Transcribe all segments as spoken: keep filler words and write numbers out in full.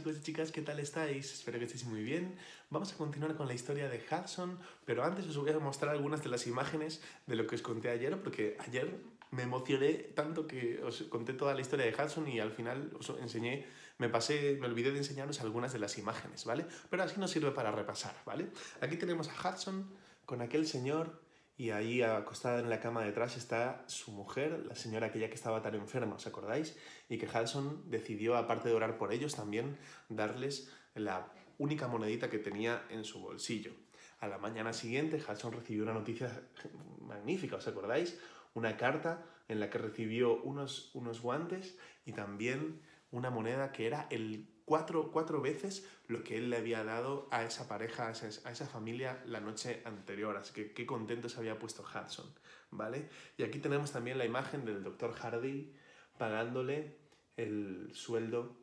chicos y chicas, ¿qué tal estáis? Espero que estéis muy bien. Vamos a continuar con la historia de Hudson, pero antes os voy a mostrar algunas de las imágenes de lo que os conté ayer, porque ayer me emocioné tanto que os conté toda la historia de Hudson y al final os enseñé, me pasé, me olvidé de enseñaros algunas de las imágenes, ¿vale? Pero así nos sirve para repasar, ¿vale? Aquí tenemos a Hudson con aquel señor y ahí acostada en la cama detrás está su mujer, la señora aquella que estaba tan enferma, ¿os acordáis? Y que Hudson decidió, aparte de orar por ellos, también darles la única monedita que tenía en su bolsillo. A la mañana siguiente, Hudson recibió una noticia magnífica, ¿os acordáis? Una carta en la que recibió unos, unos guantes y también una moneda que era el cuatro, cuatro veces lo que él le había dado a esa pareja, a esa, a esa familia la noche anterior. Así que qué contento se había puesto Hudson, ¿vale? Y aquí tenemos también la imagen del doctor Hardy pagándole el sueldo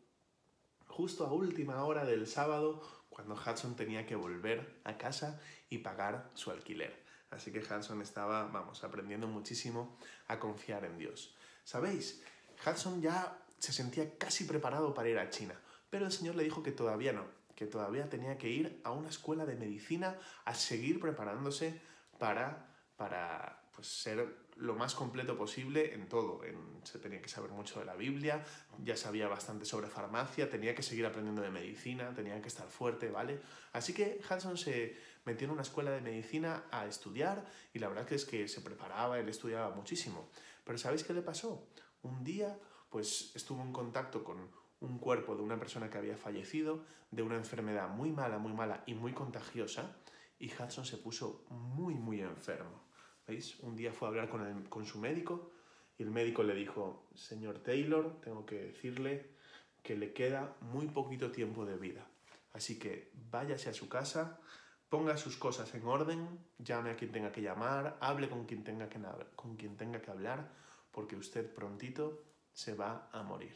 justo a última hora del sábado, cuando Hudson tenía que volver a casa y pagar su alquiler. Así que Hudson estaba, vamos, aprendiendo muchísimo a confiar en Dios. ¿Sabéis? Hudson ya se sentía casi preparado para ir a China, pero el Señor le dijo que todavía no, que todavía tenía que ir a una escuela de medicina a seguir preparándose para, para pues, ser lo más completo posible en todo. En, se tenía que saber mucho de la Biblia, ya sabía bastante sobre farmacia, tenía que seguir aprendiendo de medicina, tenía que estar fuerte, ¿vale? Así que Hudson se metió en una escuela de medicina a estudiar y la verdad que es que se preparaba, él estudiaba muchísimo. Pero ¿sabéis qué le pasó? Un día pues estuvo en contacto con un cuerpo de una persona que había fallecido, de una enfermedad muy mala, muy mala y muy contagiosa, y Hudson se puso muy, muy enfermo. ¿Veis? Un día fue a hablar con, el, con su médico y el médico le dijo: señor Taylor, tengo que decirle que le queda muy poquito tiempo de vida. Así que váyase a su casa, ponga sus cosas en orden, llame a quien tenga que llamar, hable con quien tenga que, con quien tenga que hablar, porque usted prontito se va a morir.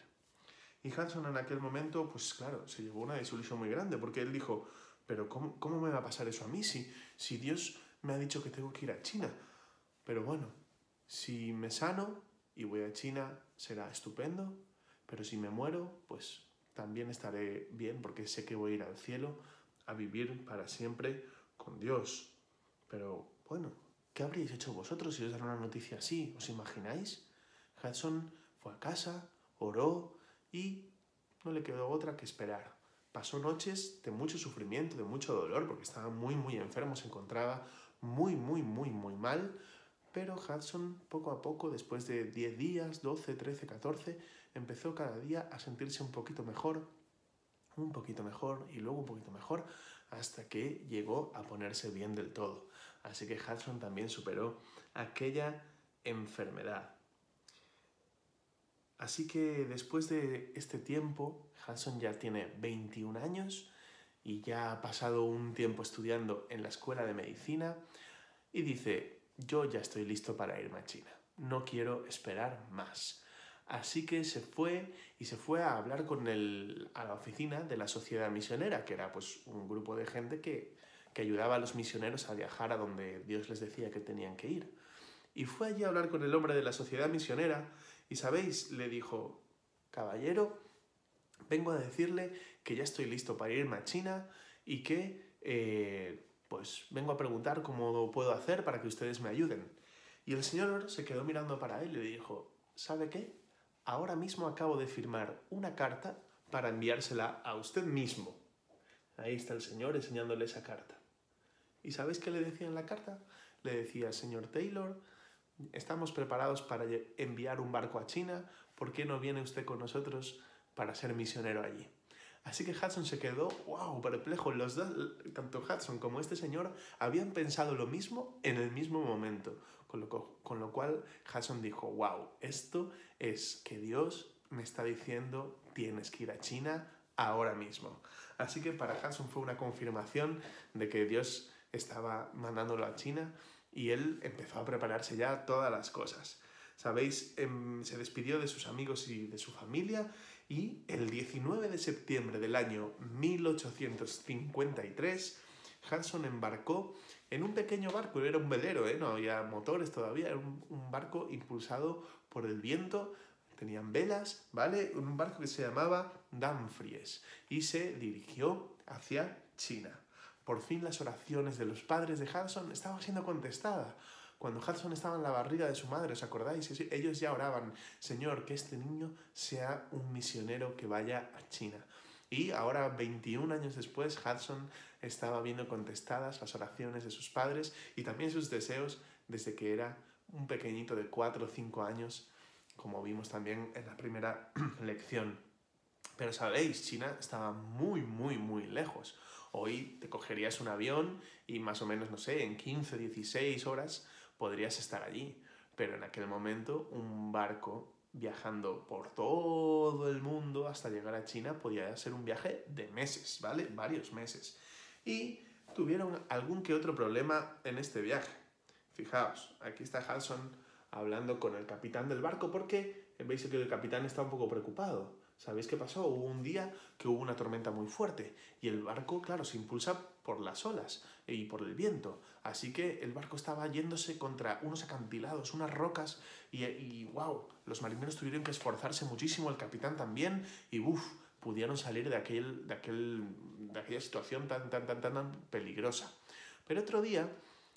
Y Hudson en aquel momento, pues claro, se llevó una desilusión muy grande, porque él dijo: pero ¿cómo, cómo me va a pasar eso a mí si, si Dios me ha dicho que tengo que ir a China? Pero bueno, si me sano y voy a China será estupendo, pero si me muero, pues también estaré bien, porque sé que voy a ir al cielo a vivir para siempre con Dios. Pero bueno, ¿qué habríais hecho vosotros si os dan una noticia así? ¿Os imagináis? Hudson fue a casa, oró y no le quedó otra que esperar. Pasó noches de mucho sufrimiento, de mucho dolor, porque estaba muy, muy enfermo, se encontraba muy, muy, muy, muy mal. Pero Hudson, poco a poco, después de diez días, doce, trece, catorce, empezó cada día a sentirse un poquito mejor, un poquito mejor y luego un poquito mejor, hasta que llegó a ponerse bien del todo. Así que Hudson también superó aquella enfermedad. Así que después de este tiempo, Hudson ya tiene veintiún años y ya ha pasado un tiempo estudiando en la escuela de medicina y dice: yo ya estoy listo para irme a China, no quiero esperar más. Así que se fue y se fue a hablar con el, a la oficina de la Sociedad Misionera, que era pues un grupo de gente que, que ayudaba a los misioneros a viajar a donde Dios les decía que tenían que ir. Y fue allí a hablar con el hombre de la Sociedad Misionera y, ¿sabéis? Le dijo: caballero, vengo a decirle que ya estoy listo para irme a China y que eh, pues vengo a preguntar cómo puedo hacer para que ustedes me ayuden. Y el señor se quedó mirando para él y le dijo: ¿sabe qué? Ahora mismo acabo de firmar una carta para enviársela a usted mismo. Ahí está el señor enseñándole esa carta. ¿Y sabéis qué le decía en la carta? Le decía: señor Taylor, estamos preparados para enviar un barco a China, ¿por qué no viene usted con nosotros para ser misionero allí? Así que Hudson se quedó, wow, perplejo. Los dos, tanto Hudson como este señor, habían pensado lo mismo en el mismo momento. Con lo, con lo cual Hudson dijo: wow, esto es que Dios me está diciendo tienes que ir a China ahora mismo. Así que para Hudson fue una confirmación de que Dios estaba mandándolo a China y él empezó a prepararse ya todas las cosas. ¿Sabéis? Se despidió de sus amigos y de su familia y el diecinueve de septiembre del año mil ochocientos cincuenta y tres Hudson embarcó en un pequeño barco, era un velero, ¿eh? No había motores todavía, era un, un barco impulsado por el viento tenían velas, ¿vale? Un barco que se llamaba Dumfries y se dirigió hacia China. Por fin las oraciones de los padres de Hudson estaban siendo contestadas. Cuando Hudson estaba en la barriga de su madre, ¿os acordáis? Ellos ya oraban, Señor, que este niño sea un misionero que vaya a China. Y ahora, veintiún años después, Hudson estaba viendo contestadas las oraciones de sus padres y también sus deseos desde que era un pequeñito de cuatro o cinco años, como vimos también en la primera lección. Pero sabéis, China estaba muy, muy, muy lejos. Hoy te cogerías un avión y más o menos, no sé, en quince, dieciséis horas podrías estar allí. Pero en aquel momento un barco viajando por todo el mundo hasta llegar a China podía ser un viaje de meses, ¿vale? Varios meses. Y tuvieron algún que otro problema en este viaje. Fijaos, aquí está Hudson hablando con el capitán del barco porque veis que el capitán está un poco preocupado. ¿Sabéis qué pasó? Hubo un día que hubo una tormenta muy fuerte y el barco, claro, se impulsa por las olas y por el viento. Así que el barco estaba yéndose contra unos acantilados, unas rocas y, y wow, los marineros tuvieron que esforzarse muchísimo, el capitán también y uff, pudieron salir de, aquel, de, aquel, de aquella situación tan, tan, tan, tan peligrosa. Pero otro día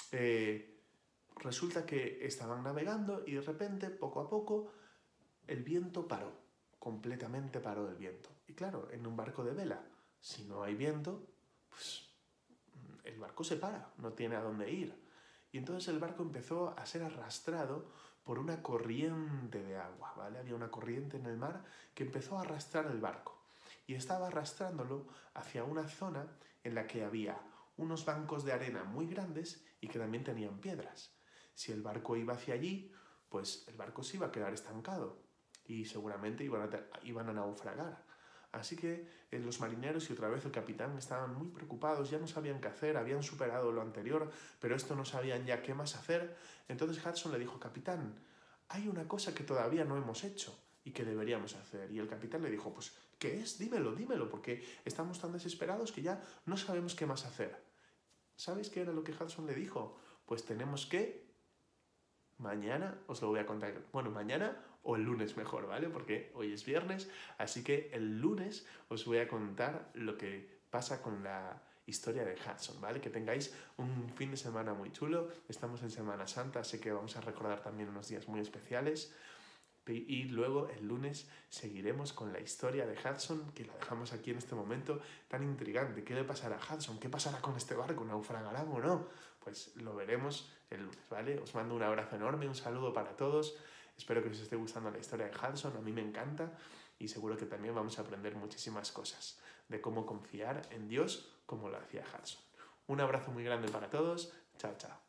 eh, resulta que estaban navegando y de repente, poco a poco, el viento paró. Completamente paró el viento. Y claro, en un barco de vela, si no hay viento, pues el barco se para, no tiene a dónde ir. Y entonces el barco empezó a ser arrastrado por una corriente de agua, ¿vale? Había una corriente en el mar que empezó a arrastrar el barco. Y estaba arrastrándolo hacia una zona en la que había unos bancos de arena muy grandes y que también tenían piedras. Si el barco iba hacia allí, pues el barco se iba a quedar estancado y seguramente iban a, iban a naufragar. Así que eh, los marineros y otra vez el capitán estaban muy preocupados, ya no sabían qué hacer, habían superado lo anterior, pero esto no sabían ya qué más hacer. Entonces Hudson le dijo, capitán, hay una cosa que todavía no hemos hecho y que deberíamos hacer. Y el capitán le dijo, pues, ¿qué es? Dímelo, dímelo, porque estamos tan desesperados que ya no sabemos qué más hacer. ¿Sabéis qué era lo que Hudson le dijo? Pues tenemos que... Mañana os lo voy a contar. Bueno, mañana o el lunes mejor, ¿vale? Porque hoy es viernes, así que el lunes os voy a contar lo que pasa con la historia de Hudson, ¿vale? Que tengáis un fin de semana muy chulo. Estamos en Semana Santa, así que vamos a recordar también unos días muy especiales. Y luego el lunes seguiremos con la historia de Hudson, que la dejamos aquí en este momento tan intrigante. ¿Qué le pasará a Hudson? ¿Qué pasará con este barco? ¿Naufragarán o no? Pues lo veremos el lunes, ¿vale? Os mando un abrazo enorme, un saludo para todos. Espero que os esté gustando la historia de Hudson, a mí me encanta y seguro que también vamos a aprender muchísimas cosas de cómo confiar en Dios como lo hacía Hudson. Un abrazo muy grande para todos. Chao, chao.